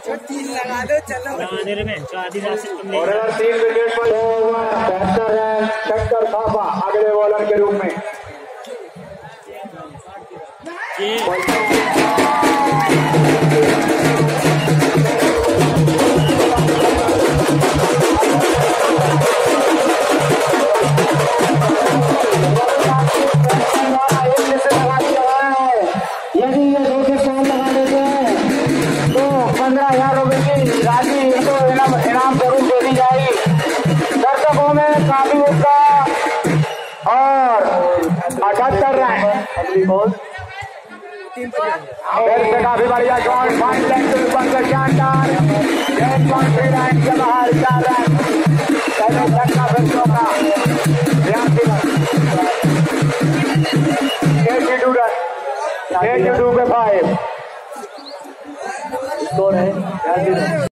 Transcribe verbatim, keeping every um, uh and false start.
लगा दो चलो और अगर तीन विकेट पर बेहतर है शंकर थापा अगले बॉलर के रूप में। यदि ये दो के साथ लगा देते हैं तो पंद्रह हजार रुपए की राशि इनको इनाम इनाम जरूर दे दी जाएगी। दर्शकों में काफी उत्साह और अठहत्तर रन फिर से काफी बढ़िया शॉट फाइन लेग के ऊपर से शानदार एक बाउंड्री लाइन के बाहर चार रन पहले छक्का फिर चौका eighty two run eighty two पे फाइव स्कोर है।